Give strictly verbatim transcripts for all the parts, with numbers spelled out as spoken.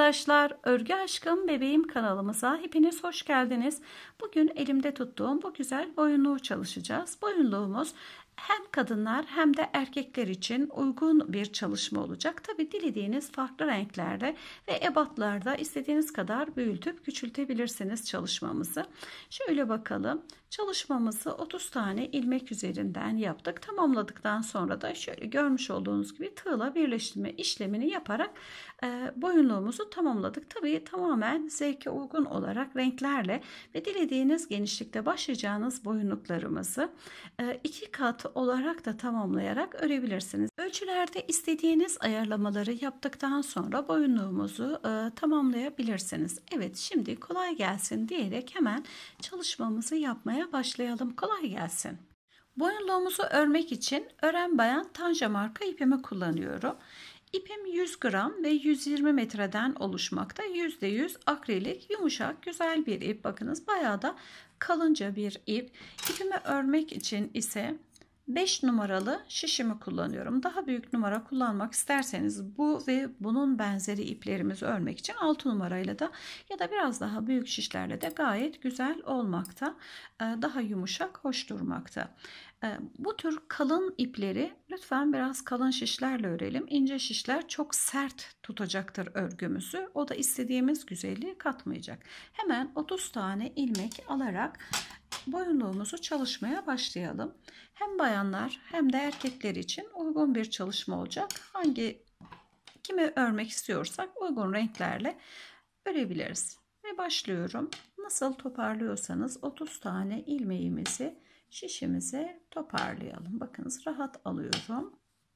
arkadaşlar, Örgü Aşkım Bebeğim kanalımıza hepiniz hoş geldiniz. Bugün elimde tuttuğum bu güzel boyunluğu çalışacağız. Boyunluğumuz hem kadınlar hem de erkekler için uygun bir çalışma olacak. Tabi dilediğiniz farklı renklerde ve ebatlarda istediğiniz kadar büyütüp küçültebilirsiniz çalışmamızı. Şöyle bakalım. Çalışmamızı otuz tane ilmek üzerinden yaptık. Tamamladıktan sonra da şöyle görmüş olduğunuz gibi tığla birleştirme işlemini yaparak e, boyunluğumuzu tamamladık. Tabii tamamen zevke uygun olarak renklerle ve dilediğiniz genişlikte başlayacağınız boyunluklarımızı e, iki kat olarak da tamamlayarak örebilirsiniz. Ölçülerde istediğiniz ayarlamaları yaptıktan sonra boyunluğumuzu e, tamamlayabilirsiniz. Evet, şimdi kolay gelsin diyerek hemen çalışmamızı yapmaya başlayalım. Kolay gelsin. Boyunluğumuzu örmek için Ören Bayan Tanja marka ipimi kullanıyorum. İpim yüz gram ve yüz yirmi metreden oluşmakta. yüzde yüz akrilik, yumuşak, güzel bir ip. Bakınız bayağı da kalınca bir ip. İpimi örmek için ise beş numaralı şişimi kullanıyorum. Daha büyük numara kullanmak isterseniz bu ve bunun benzeri iplerimizi örmek için altı numarayla da ya da biraz daha büyük şişlerle de gayet güzel olmakta. Daha yumuşak, hoş durmakta. Bu tür kalın ipleri lütfen biraz kalın şişlerle örelim. İnce şişler çok sert tutacaktır örgümüzü. O da istediğimiz güzelliği katmayacak. Hemen otuz tane ilmek alarak boyunluğumuzu çalışmaya başlayalım. Hem bayanlar hem de erkekler için uygun bir çalışma olacak. Hangi kimi örmek istiyorsak uygun renklerle örebiliriz. Ve başlıyorum. Nasıl toparlıyorsanız otuz tane ilmeğimizi şişimize toparlayalım. Bakınız rahat alıyorum.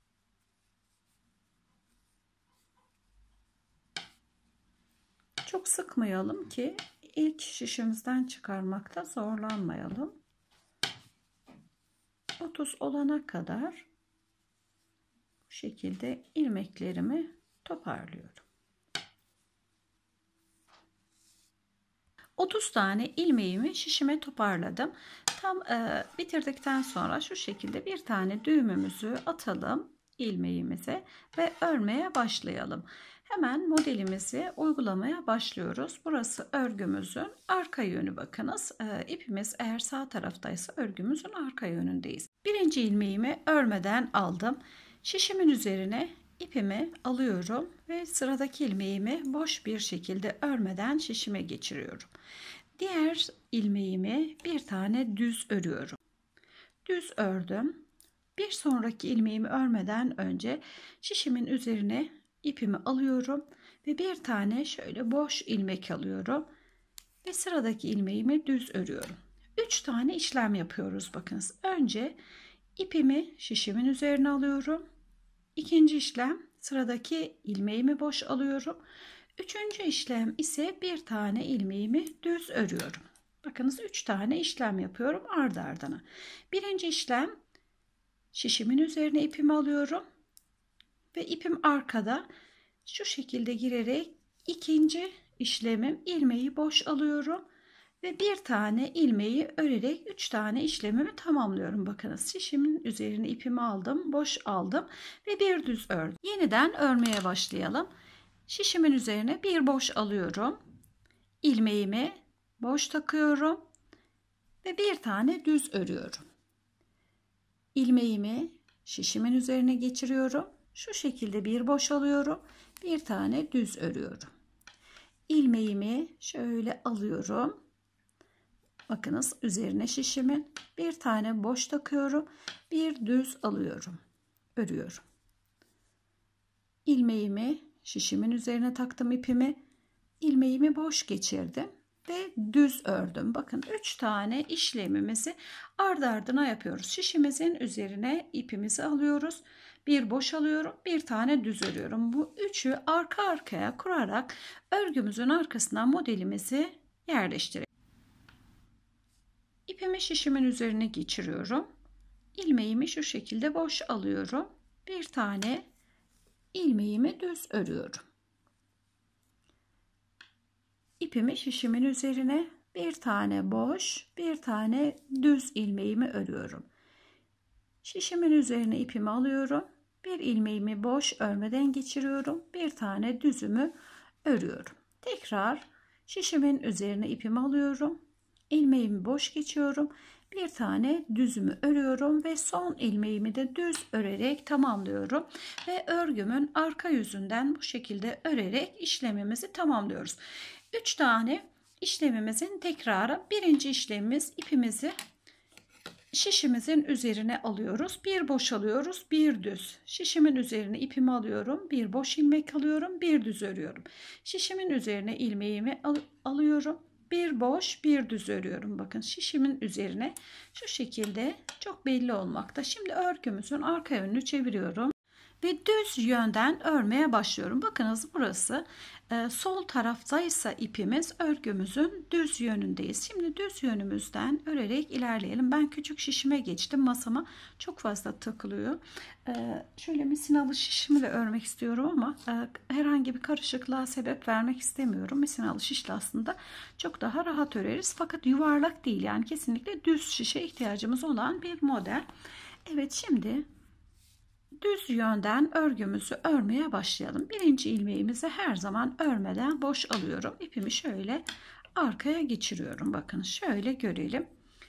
Çok sıkmayalım ki ilk şişimizden çıkarmakta zorlanmayalım. otuz olana kadar bu şekilde ilmeklerimi toparlıyorum. otuz tane ilmeğimi şişime toparladım. Tam e, bitirdikten sonra şu şekilde bir tane düğümümüzü atalım ilmeğimize ve örmeye başlayalım. Hemen modelimizi uygulamaya başlıyoruz. Burası örgümüzün arka yönü, bakınız. E, ipimiz eğer sağ taraftaysa örgümüzün arka yönündeyiz. Birinci ilmeğimi örmeden aldım. Şişimin üzerine ipimi alıyorum ve sıradaki ilmeğimi boş bir şekilde örmeden şişime geçiriyorum. Diğer ilmeğimi bir tane düz örüyorum. Düz ördüm. Bir sonraki ilmeğimi örmeden önce şişimin üzerine ipimi alıyorum ve bir tane şöyle boş ilmek alıyorum ve sıradaki ilmeğimi düz örüyorum. üç tane işlem yapıyoruz bakınız. Önce ipimi şişimin üzerine alıyorum. İkinci işlem sıradaki ilmeğimi boş alıyorum. Üçüncü işlem ise bir tane ilmeğimi düz örüyorum. Bakınız üç tane işlem yapıyorum ardı ardına. Birinci işlem şişimin üzerine ipimi alıyorum ve ipim arkada şu şekilde girerek ikinci işlemim ilmeği boş alıyorum ve bir tane ilmeği örerek üç tane işlemimi tamamlıyorum. Bakınız şişimin üzerine ipimi aldım, boş aldım ve bir düz ördüm. Yeniden örmeye başlayalım. Şişimin üzerine bir boş alıyorum. İlmeğimi boş takıyorum ve bir tane düz örüyorum. İlmeğimi şişimin üzerine geçiriyorum. Şu şekilde bir boş alıyorum. Bir tane düz örüyorum. İlmeğimi şöyle alıyorum. Bakınız üzerine şişimin bir tane boş takıyorum. Bir düz alıyorum. Örüyorum. İlmeğimi şişimin üzerine taktım ipimi. İlmeğimi boş geçirdim ve düz ördüm. Bakın üç tane işlemimizi ardı ardına yapıyoruz. Şişimizin üzerine ipimizi alıyoruz. Bir boş alıyorum, bir tane düz örüyorum. Bu üçü arka arkaya kurarak örgümüzün arkasına modelimizi yerleştirelim. İpimi şişimin üzerine geçiriyorum. İlmeğimi şu şekilde boş alıyorum. Bir tane ilmeğimi düz örüyorum. İpimi şişimin üzerine bir tane boş, bir tane düz ilmeğimi örüyorum. Şişimin üzerine ipimi alıyorum. Bir ilmeğimi boş örmeden geçiriyorum. Bir tane düzümü örüyorum. Tekrar şişimin üzerine ipimi alıyorum. İlmeğimi boş geçiyorum. Bir tane düzümü örüyorum ve son ilmeğimi de düz örerek tamamlıyorum. Ve örgümün arka yüzünden bu şekilde örerek işlemimizi tamamlıyoruz. üç tane işlemimizin tekrarı. Birinci işlemimiz, ipimizi şişimizin üzerine alıyoruz. Bir boş alıyoruz, bir düz. Şişimin üzerine ipimi alıyorum. Bir boş ilmek alıyorum, bir düz örüyorum. Şişimin üzerine ilmeğimi al alıyorum. Bir boş, bir düz örüyorum. Bakın şişimin üzerine şu şekilde, çok belli olmakta. Şimdi örgümüzün arka yönünü çeviriyorum ve düz yönden örmeye başlıyorum. Bakınız burası e, sol taraftaysa ipimiz, örgümüzün düz yönündeyiz. Şimdi düz yönümüzden örerek ilerleyelim. Ben küçük şişime geçtim. Masama çok fazla takılıyor. E, şöyle misinalı şişimi de örmek istiyorum ama e, herhangi bir karışıklığa sebep vermek istemiyorum. Misinalı şişle aslında çok daha rahat öreriz. Fakat yuvarlak değil, yani kesinlikle düz şişe ihtiyacımız olan bir model. Evet, şimdi düz yönden örgümüzü örmeye başlayalım. Birinci ilmeğimizi her zaman örmeden boş alıyorum. İpimi şöyle arkaya geçiriyorum. Bakın şöyle görelim.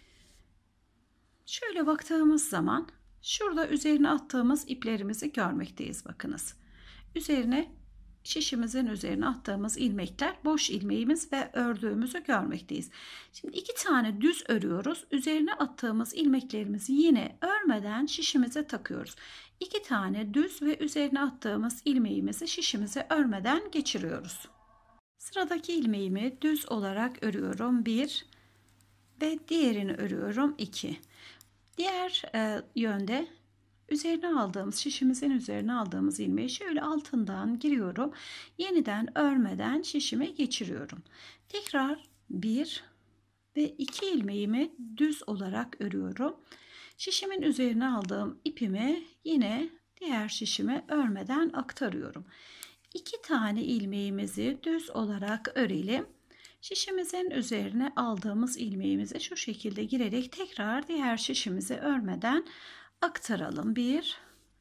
Şöyle baktığımız zaman şurada üzerine attığımız iplerimizi görmekteyiz. Bakınız. Üzerine, şişimizin üzerine attığımız ilmekler, boş ilmeğimiz ve ördüğümüzü görmekteyiz. Şimdi iki tane düz örüyoruz. Üzerine attığımız ilmeklerimizi yine örmeden şişimize takıyoruz. İki tane düz ve üzerine attığımız ilmeğimizi şişimize örmeden geçiriyoruz. Sıradaki ilmeğimi düz olarak örüyorum. bir ve diğerini örüyorum. iki. Diğer e, yönde üzerine aldığımız, şişimizin üzerine aldığımız ilmeği şöyle altından giriyorum. Yeniden örmeden şişime geçiriyorum. Tekrar bir ve iki ilmeğimi düz olarak örüyorum. Şişimin üzerine aldığım ipimi yine diğer şişime örmeden aktarıyorum. İki tane ilmeğimizi düz olarak örelim. Şişimizin üzerine aldığımız ilmeğimizi şu şekilde girerek tekrar diğer şişimizi örmeden aktaralım. Bir,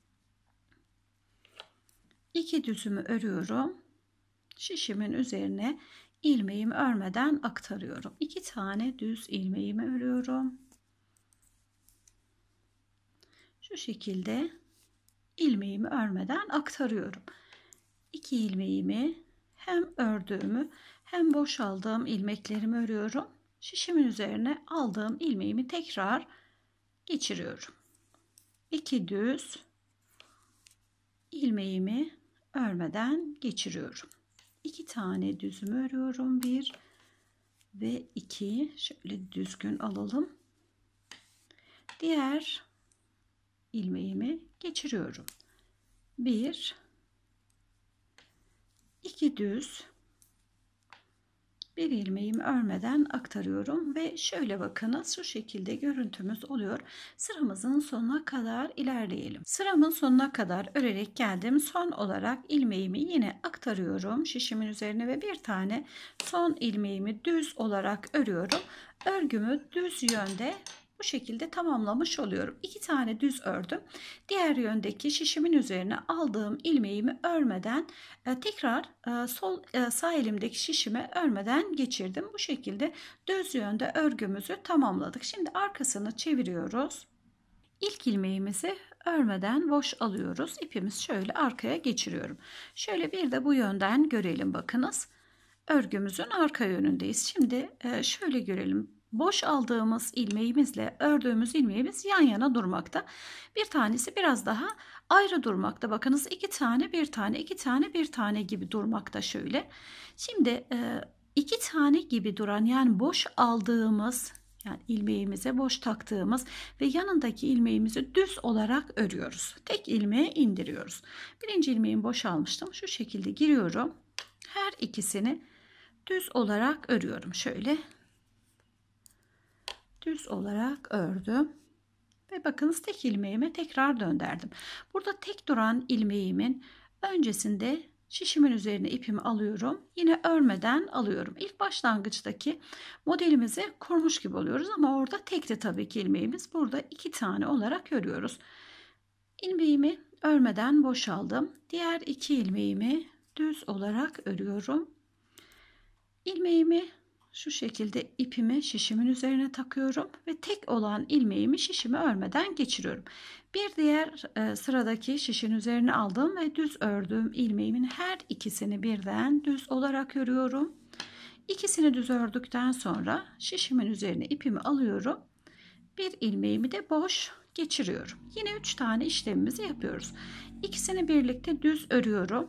iki düzümü örüyorum. Şişimin üzerine ilmeğimi örmeden aktarıyorum. İki tane düz ilmeğimi örüyorum. Şu şekilde ilmeğimi örmeden aktarıyorum. İki ilmeğimi, hem ördüğümü hem boşaldığım ilmeklerimi örüyorum. Şişimin üzerine aldığım ilmeğimi tekrar geçiriyorum. İki düz ilmeğimi örmeden geçiriyorum. İki tane düzümü örüyorum. Bir ve iki. Şöyle düzgün alalım. Diğer ilmeğimi geçiriyorum. Bir, iki düz, bir ilmeğimi örmeden aktarıyorum ve şöyle bakınız, şu şekilde görüntümüz oluyor. Sıramızın sonuna kadar ilerleyelim. Sıramın sonuna kadar örerek geldim. Son olarak ilmeğimi yine aktarıyorum şişimin üzerine ve bir tane son ilmeğimi düz olarak örüyorum. Örgümü düz yönde bu şekilde tamamlamış oluyorum. İki tane düz ördüm. Diğer yöndeki şişimin üzerine aldığım ilmeğimi örmeden e, tekrar e, sol e, sağ elimdeki şişime örmeden geçirdim. Bu şekilde düz yönde örgümüzü tamamladık. Şimdi arkasını çeviriyoruz. İlk ilmeğimizi örmeden boş alıyoruz. İpimiz şöyle arkaya geçiriyorum. Şöyle bir de bu yönden görelim, bakınız. Örgümüzün arka yönündeyiz. Şimdi e, şöyle görelim. Boş aldığımız ilmeğimizle ördüğümüz ilmeğimiz yan yana durmakta. Bir tanesi biraz daha ayrı durmakta. Bakınız, iki tane bir tane, iki tane bir tane gibi durmakta şöyle. Şimdi iki tane gibi duran, yani boş aldığımız, yani ilmeğimize boş taktığımız ve yanındaki ilmeğimizi düz olarak örüyoruz. Tek ilmeğe indiriyoruz. Birinci ilmeğimi boş almıştım. Şu şekilde giriyorum. Her ikisini düz olarak örüyorum. Şöyle düz olarak ördüm ve bakınız tek ilmeğime tekrar döndürdüm. Burada tek duran ilmeğimin öncesinde şişimin üzerine ipimi alıyorum. Yine örmeden alıyorum. İlk başlangıçtaki modelimizi kurmuş gibi oluyoruz ama orada tekti tabii ki ilmeğimiz. Burada iki tane olarak örüyoruz. İlmeğimi örmeden boşaldım. Diğer iki ilmeğimi düz olarak örüyorum. İlmeğimi şu şekilde ipimi şişimin üzerine takıyorum ve tek olan ilmeğimi şişimi örmeden geçiriyorum. Bir diğer e, sıradaki şişin üzerine aldığım ve düz ördüğüm ilmeğimin her ikisini birden düz olarak örüyorum. İkisini düz ördükten sonra şişimin üzerine ipimi alıyorum. Bir ilmeğimi de boş geçiriyorum. Yine üç tane işlemimizi yapıyoruz. İkisini birlikte düz örüyorum.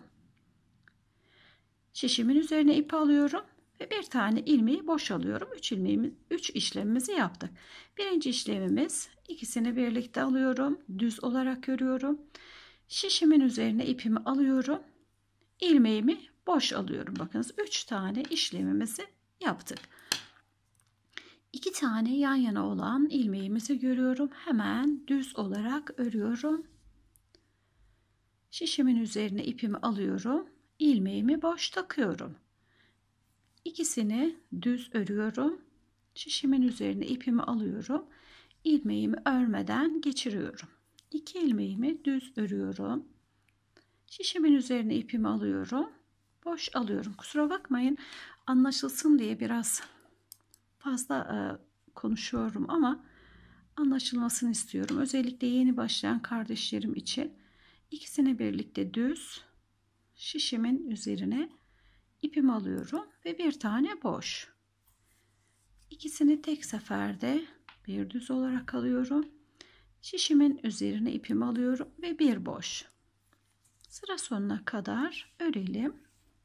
Şişimin üzerine ip alıyorum ve bir tane ilmeği boş alıyorum. üç ilmeğimiz, üç işlemimizi yaptık. Birinci işlemimiz, ikisini birlikte alıyorum. Düz olarak örüyorum. Şişimin üzerine ipimi alıyorum. İlmeğimi boş alıyorum. Bakınız üç tane işlemimizi yaptık. İki tane yan yana olan ilmeğimizi görüyorum. Hemen düz olarak örüyorum. Şişimin üzerine ipimi alıyorum. İlmeğimi boş takıyorum. İkisini düz örüyorum. Şişimin üzerine ipimi alıyorum. İlmeğimi örmeden geçiriyorum. İki ilmeğimi düz örüyorum. Şişimin üzerine ipimi alıyorum. Boş alıyorum. Kusura bakmayın, anlaşılsın diye biraz fazla e, konuşuyorum ama anlaşılmasını istiyorum. Özellikle yeni başlayan kardeşlerim için. İkisini birlikte düz, şişimin üzerine ipimi alıyorum ve bir tane boş. İkisini tek seferde bir düz olarak alıyorum. Şişimin üzerine ipimi alıyorum ve bir boş. Sıra sonuna kadar örelim.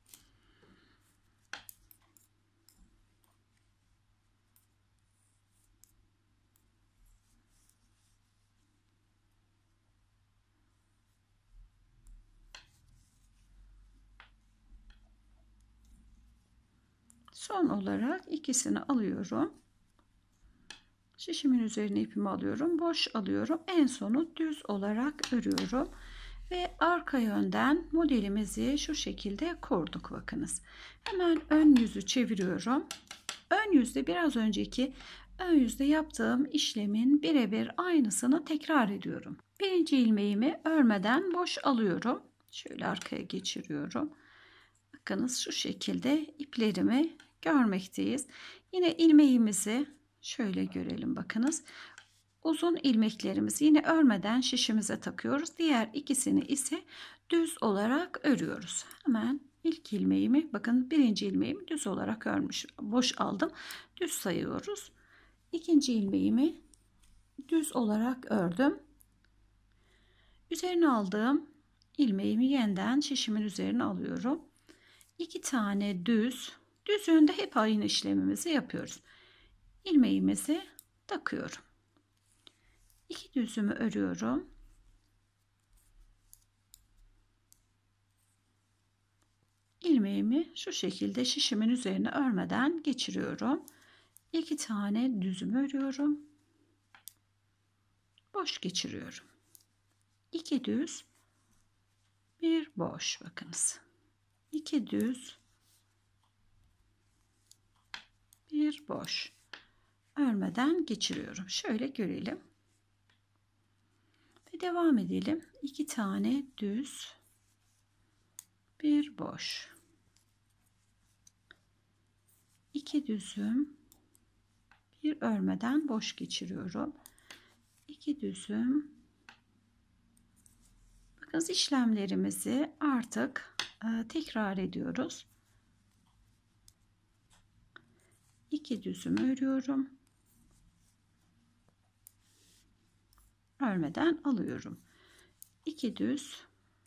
Son olarak ikisini alıyorum. Şişimin üzerine ipimi alıyorum. Boş alıyorum. En sonu düz olarak örüyorum. Ve arka yönden modelimizi şu şekilde kurduk. Bakınız. Hemen ön yüzü çeviriyorum. Ön yüzde biraz önceki ön yüzde yaptığım işlemin birebir aynısını tekrar ediyorum. Birinci ilmeğimi örmeden boş alıyorum. Şöyle arkaya geçiriyorum. Bakınız şu şekilde iplerimi görmekteyiz. Yine ilmeğimizi şöyle görelim, bakınız. Uzun ilmeklerimizi yine örmeden şişimize takıyoruz. Diğer ikisini ise düz olarak örüyoruz. Hemen ilk ilmeğimi, bakın birinci ilmeğimi düz olarak örmüş, boş aldım. Düz sayıyoruz. İkinci ilmeğimi düz olarak ördüm. Üzerine aldığım ilmeğimi yeniden şişimin üzerine alıyorum. İki tane düz, düz yönde hep aynı işlemimizi yapıyoruz. İlmeğimizi takıyorum. İki düzümü örüyorum. İlmeğimi şu şekilde şişimin üzerine örmeden geçiriyorum. İki tane düzümü örüyorum. Boş geçiriyorum. İki düz, bir boş, bakınız. İki düz, bir boş. Örmeden geçiriyorum. Şöyle görelim. Ve devam edelim. İki tane düz, bir boş. İki düzüm, bir örmeden boş geçiriyorum. İki düzüm. Bakın işlemlerimizi artık e, tekrar ediyoruz. İki düzüm örüyorum. Örmeden alıyorum. İki düz,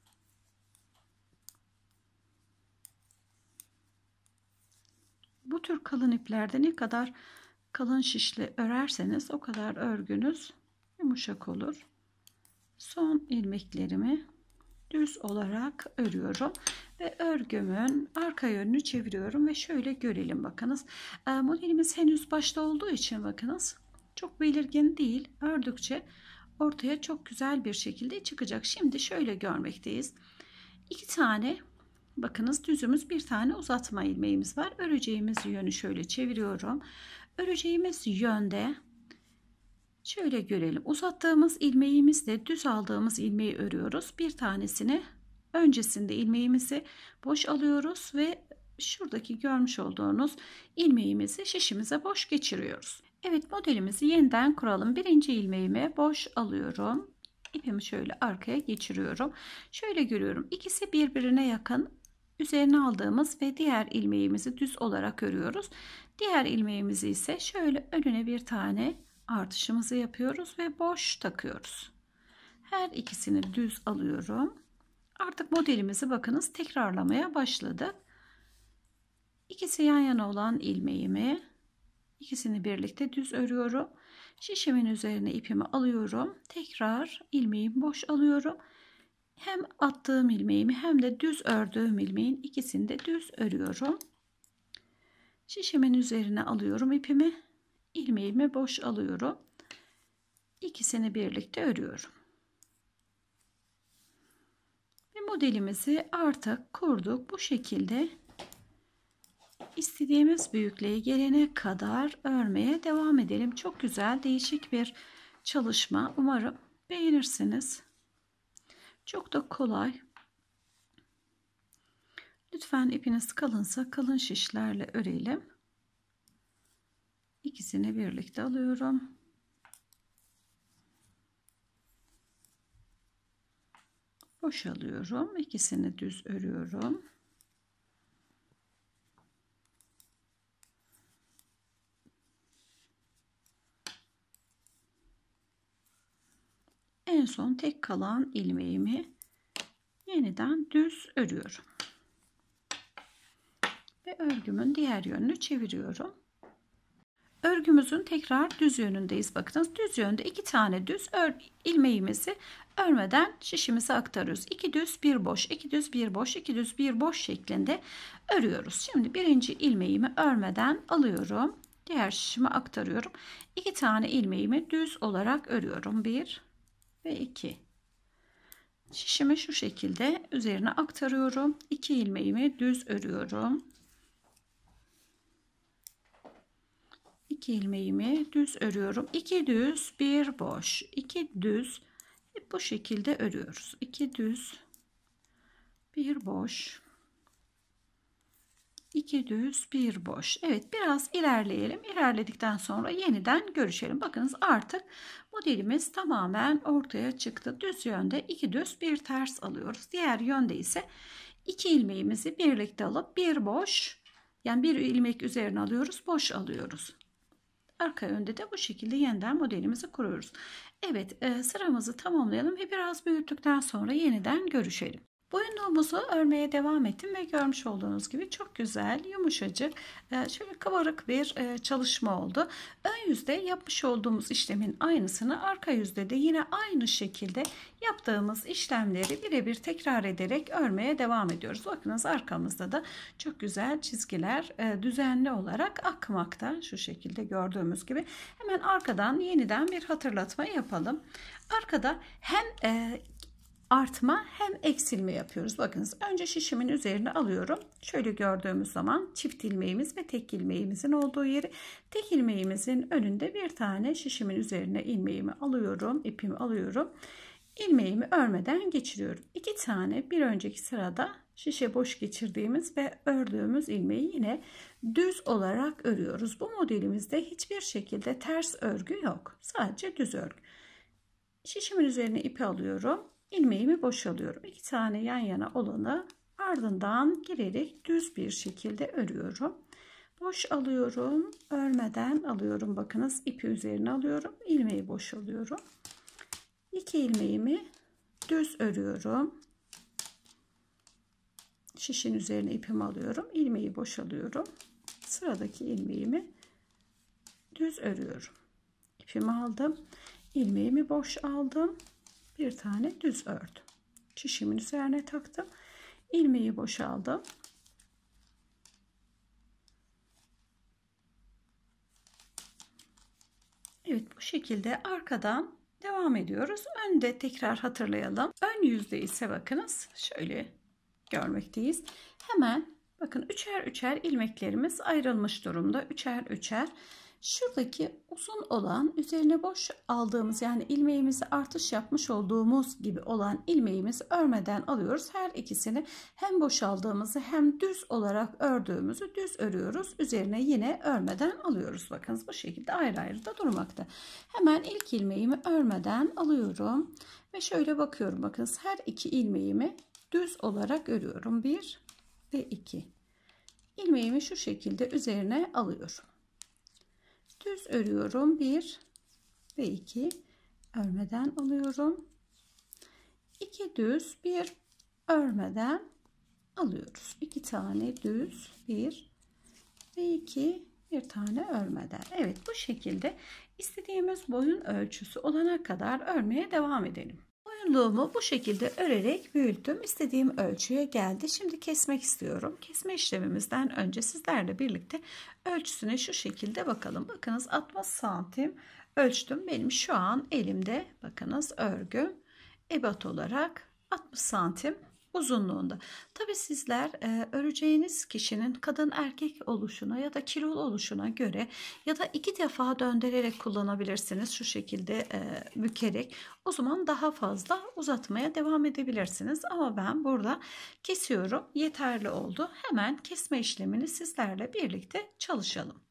bu tür kalın iplerde ne kadar kalın şişli örerseniz o kadar örgünüz yumuşak olur. Son ilmeklerimi düz olarak örüyorum ve örgümün arka yönünü çeviriyorum ve şöyle görelim, bakınız. E, modelimiz henüz başta olduğu için bakınız çok belirgin değil. Ördükçe ortaya çok güzel bir şekilde çıkacak. Şimdi şöyle görmekteyiz. İki tane, bakınız düzümüz, bir tane uzatma ilmeğimiz var. Öreceğimiz yönü şöyle çeviriyorum. Öreceğimiz yönde şöyle görelim. Uzattığımız ilmeğimizle düz aldığımız ilmeği örüyoruz. Bir tanesini öncesinde ilmeğimizi boş alıyoruz ve şuradaki görmüş olduğunuz ilmeğimizi şişimize boş geçiriyoruz. Evet, modelimizi yeniden kuralım. Birinci ilmeğimi boş alıyorum. İpimi şöyle arkaya geçiriyorum. Şöyle görüyorum. İkisi birbirine yakın. Üzerine aldığımız ve diğer ilmeğimizi düz olarak örüyoruz. Diğer ilmeğimizi ise şöyle önüne bir tane artışımızı yapıyoruz ve boş takıyoruz. Her ikisini düz alıyorum. Artık modelimizi bakınız tekrarlamaya başladık. İkisi yan yana olan ilmeğimi, ikisini birlikte düz örüyorum. Şişimin üzerine ipimi alıyorum. Tekrar ilmeğimi boş alıyorum. Hem attığım ilmeğimi hem de düz ördüğüm ilmeğin ikisini de düz örüyorum. Şişimin üzerine alıyorum ipimi. İlmeğimi boş alıyorum. İkisini birlikte örüyorum. Ve modelimizi artık kurduk. Bu şekilde istediğimiz büyüklüğe gelene kadar örmeye devam edelim. Çok güzel, değişik bir çalışma. Umarım beğenirsiniz. Çok da kolay. Lütfen ipiniz kalınsa kalın şişlerle örelim. İkisini birlikte alıyorum. Boşalıyorum. İkisini düz örüyorum. En son tek kalan ilmeğimi yeniden düz örüyorum. Ve örgümün diğer yönünü çeviriyorum. Örgümüzün tekrar düz yönündeyiz. Bakınız düz yönde iki tane düz ör, ilmeğimizi örmeden şişimize aktarıyoruz. İki düz bir boş, iki düz bir boş, iki düz bir boş şeklinde örüyoruz. Şimdi birinci ilmeğimi örmeden alıyorum. Diğer şişime aktarıyorum. İki tane ilmeğimi düz olarak örüyorum. Bir ve iki. Şişimi şu şekilde üzerine aktarıyorum. İki ilmeğimi düz örüyorum. İki ilmeğimi düz örüyorum. İki düz, bir boş. İki düz. Hep bu şekilde örüyoruz. İki düz, bir boş. İki düz, bir boş. Evet, biraz ilerleyelim. İlerledikten sonra yeniden görüşelim. Bakınız artık modelimiz tamamen ortaya çıktı. Düz yönde iki düz, bir ters alıyoruz. Diğer yönde ise iki ilmeğimizi birlikte alıp bir boş, yani bir ilmek üzerine alıyoruz, boş alıyoruz. Arka yönde de bu şekilde yeniden modelimizi kuruyoruz. Evet, sıramızı tamamlayalım ve biraz büyüttükten sonra yeniden görüşelim. Boyunluğumuzu örmeye devam ettim ve görmüş olduğunuz gibi çok güzel, yumuşacık, şöyle kabarık bir çalışma oldu. Ön yüzde yapmış olduğumuz işlemin aynısını arka yüzde de yine aynı şekilde yaptığımız işlemleri birebir tekrar ederek örmeye devam ediyoruz. Bakınız arkamızda da çok güzel çizgiler düzenli olarak akmakta. Şu şekilde gördüğümüz gibi. Hemen arkadan yeniden bir hatırlatma yapalım. Arkada hem e, artma hem eksilme yapıyoruz. Bakınız önce şişimin üzerine alıyorum. Şöyle gördüğümüz zaman çift ilmeğimiz ve tek ilmeğimizin olduğu yeri, tek ilmeğimizin önünde bir tane şişimin üzerine ilmeğimi alıyorum, ipimi alıyorum. İlmeğimi örmeden geçiriyorum. İki tane bir önceki sırada şişe boş geçirdiğimiz ve ördüğümüz ilmeği yine düz olarak örüyoruz. Bu modelimizde hiçbir şekilde ters örgü yok. Sadece düz örgü. Şişimin üzerine ipi alıyorum. İlmeğimi boşalıyorum. İki tane yan yana olanı ardından girerek düz bir şekilde örüyorum. Boş alıyorum. Örmeden alıyorum. Bakınız ipi üzerine alıyorum. İlmeği boşalıyorum. İki ilmeğimi düz örüyorum. Şişin üzerine ipimi alıyorum. İlmeği boşalıyorum. Sıradaki ilmeğimi düz örüyorum. İpimi aldım. İlmeğimi boş aldım. Bir tane düz ördüm. Şişimin üzerine taktım. İlmeği boşaldım. Evet, bu şekilde arkadan devam ediyoruz. Önde tekrar hatırlayalım. Ön yüzde ise bakınız şöyle görmekteyiz. Hemen bakın üçer üçer ilmeklerimiz ayrılmış durumda. Üçer üçer Şuradaki uzun olan, üzerine boş aldığımız, yani ilmeğimizi artış yapmış olduğumuz gibi olan ilmeğimizi örmeden alıyoruz. Her ikisini hem boş aldığımızı hem düz olarak ördüğümüzü düz örüyoruz. Üzerine yine örmeden alıyoruz. Bakınız bu şekilde ayrı ayrı da durmakta. Hemen ilk ilmeğimi örmeden alıyorum ve şöyle bakıyorum. Bakınız her iki ilmeğimi düz olarak örüyorum. bir ve iki. İlmeğimi şu şekilde üzerine alıyorum. Düz örüyorum. bir ve iki. Örmeden alıyorum. iki düz, bir örmeden alıyoruz. iki tane düz, bir ve iki, bir tane örmeden. Evet, bu şekilde istediğimiz boyun ölçüsü olana kadar örmeye devam edelim. Boyunluğumu bu şekilde örerek büyüttüm. İstediğim ölçüye geldi. Şimdi kesmek istiyorum. Kesme işlemimizden önce sizlerle birlikte ölçüsüne şu şekilde bakalım. Bakınız altmış santim ölçtüm. Benim şu an elimde bakınız örgüm ebat olarak altmış santim uzunluğunda. Tabi sizler e, öreceğiniz kişinin kadın erkek oluşuna ya da kilolu oluşuna göre ya da iki defa döndürerek kullanabilirsiniz. Şu şekilde e, bükerek. O zaman daha fazla uzatmaya devam edebilirsiniz. Ama ben burada kesiyorum. Yeterli oldu. Hemen kesme işlemini sizlerle birlikte çalışalım.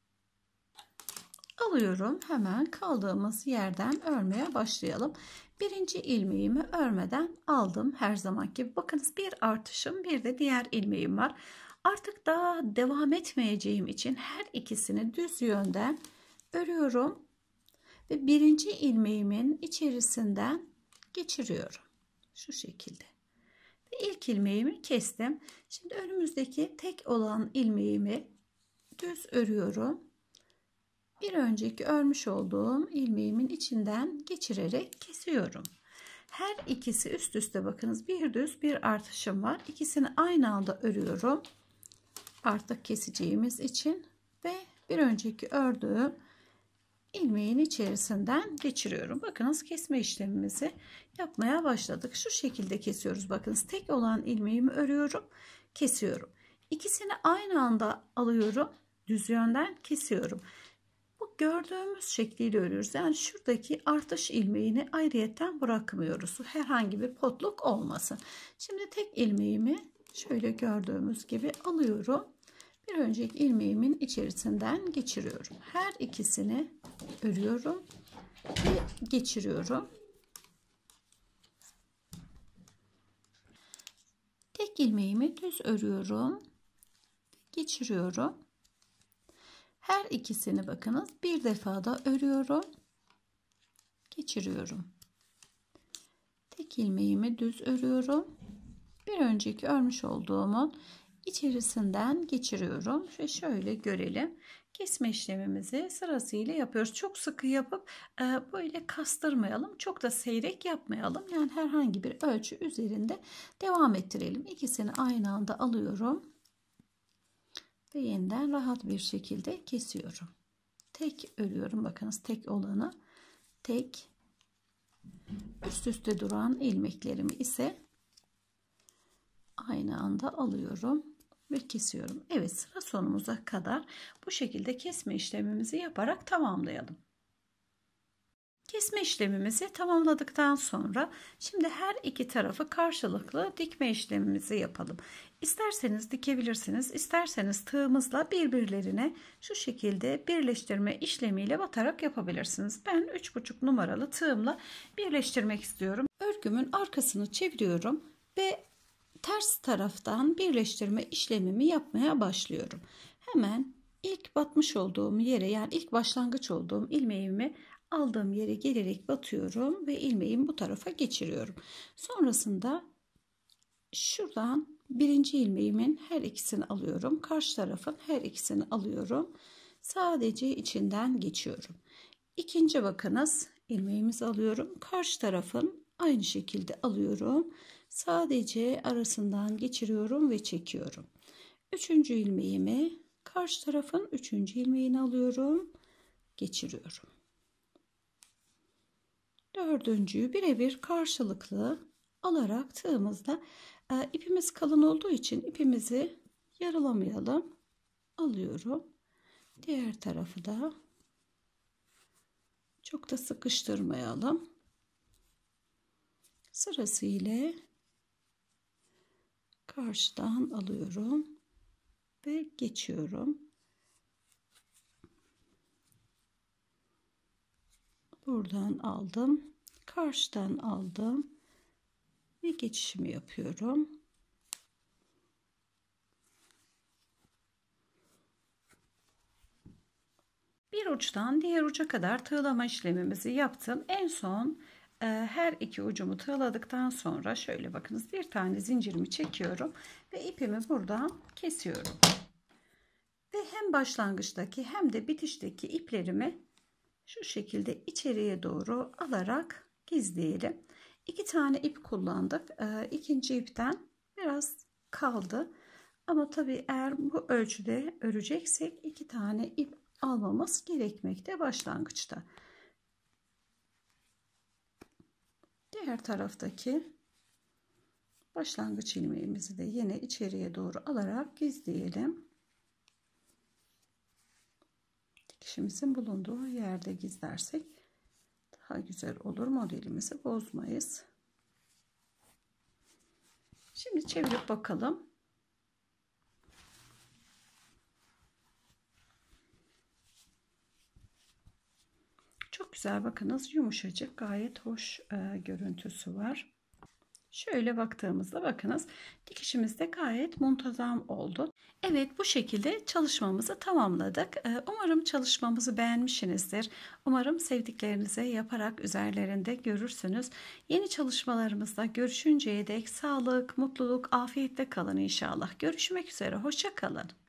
Alıyorum. Hemen kaldığımız yerden örmeye başlayalım. Birinci ilmeğimi örmeden aldım her zaman gibi. Bakınız bir artışım, bir de diğer ilmeğim var. Artık daha devam etmeyeceğim için her ikisini düz yönden örüyorum ve birinci ilmeğimin içerisinden geçiriyorum. Şu şekilde. Ve ilk ilmeğimi kestim. Şimdi önümüzdeki tek olan ilmeğimi düz örüyorum. Bir önceki örmüş olduğum ilmeğimin içinden geçirerek kesiyorum. Her ikisi üst üste bakınız, bir düz bir artışım var. İkisini aynı anda örüyorum. Artık keseceğimiz için ve bir önceki ördüğüm ilmeğin içerisinden geçiriyorum. Bakınız kesme işlemimizi yapmaya başladık. Şu şekilde kesiyoruz. Bakınız tek olan ilmeğimi örüyorum, kesiyorum. İkisini aynı anda alıyorum, düz yönden kesiyorum. Bu gördüğümüz şekliyle örüyoruz. Yani şuradaki artış ilmeğini ayrıyetten bırakmıyoruz. Herhangi bir potluk olmasın. Şimdi tek ilmeğimi şöyle gördüğümüz gibi alıyorum. Bir önceki ilmeğimin içerisinden geçiriyorum. Her ikisini örüyorum ve geçiriyorum. Tek ilmeğimi düz örüyorum. Geçiriyorum. Her ikisini bakınız bir defada örüyorum, geçiriyorum. Tek ilmeğimi düz örüyorum. Bir önceki örmüş olduğumun içerisinden geçiriyorum ve şöyle görelim. Kesme işlemimizi sırasıyla yapıyoruz. Çok sıkı yapıp e, böyle kastırmayalım. Çok da seyrek yapmayalım. Yani herhangi bir ölçü üzerinde devam ettirelim. İkisini aynı anda alıyorum. Ve yeniden rahat bir şekilde kesiyorum. Tek örüyorum. Bakınız tek olanı tek, üst üste duran ilmeklerimi ise aynı anda alıyorum ve kesiyorum. Evet, sıra sonumuza kadar bu şekilde kesme işlemimizi yaparak tamamlayalım. Kesme işlemimizi tamamladıktan sonra şimdi her iki tarafı karşılıklı dikme işlemimizi yapalım. İsterseniz dikebilirsiniz, isterseniz tığımızla birbirlerine şu şekilde birleştirme işlemiyle batarak yapabilirsiniz. Ben üç buçuk numaralı tığımla birleştirmek istiyorum. Örgümün arkasını çeviriyorum ve ters taraftan birleştirme işlemimi yapmaya başlıyorum. Hemen ilk batmış olduğum yere, yani ilk başlangıç olduğum ilmeğimi aldığım yere gelerek batıyorum ve ilmeğimi bu tarafa geçiriyorum. Sonrasında şuradan birinci ilmeğimin her ikisini alıyorum. Karşı tarafın her ikisini alıyorum. Sadece içinden geçiyorum. İkinci bakınız ilmeğimizi alıyorum. Karşı tarafın aynı şekilde alıyorum. Sadece arasından geçiriyorum ve çekiyorum. Üçüncü ilmeğimi karşı tarafın üçüncü ilmeğini alıyorum. Geçiriyorum. Dördüncüyü birebir karşılıklı alarak tığımızla e, ipimiz kalın olduğu için ipimizi yarılamayalım. Alıyorum. Diğer tarafı da Çok da sıkıştırmayalım. Sırasıyla karşıdan alıyorum ve geçiyorum. Buradan aldım, karşıdan aldım ve geçişimi yapıyorum. Bir uçtan diğer uca kadar tığlama işlemimizi yaptım. En son e, her iki ucumu tığladıktan sonra şöyle bakınız, bir tane zincirimi çekiyorum ve ipimi buradan kesiyorum. Ve hem başlangıçtaki hem de bitişteki iplerimi şu şekilde içeriye doğru alarak gizleyelim. İki tane ip kullandık. E, ikinci ipten biraz kaldı. Ama tabii eğer bu ölçüde öreceksek iki tane ip almamız gerekmekte başlangıçta. Diğer taraftaki başlangıç ilmeğimizi de yine içeriye doğru alarak gizleyelim. Dikişimizin bulunduğu yerde gizlersek daha güzel olur. Modelimizi bozmayız. Şimdi çevirip bakalım. Çok güzel, bakınız, yumuşacık, gayet hoş e, görüntüsü var. Şöyle baktığımızda bakınız, dikişimiz de gayet muntazam oldu. Evet, bu şekilde çalışmamızı tamamladık. E, umarım çalışmamızı beğenmişsinizdir. Umarım sevdiklerinize yaparak üzerlerinde görürsünüz. Yeni çalışmalarımızda görüşünceye dek sağlık, mutluluk, afiyetle kalın inşallah. Görüşmek üzere, hoşça kalın.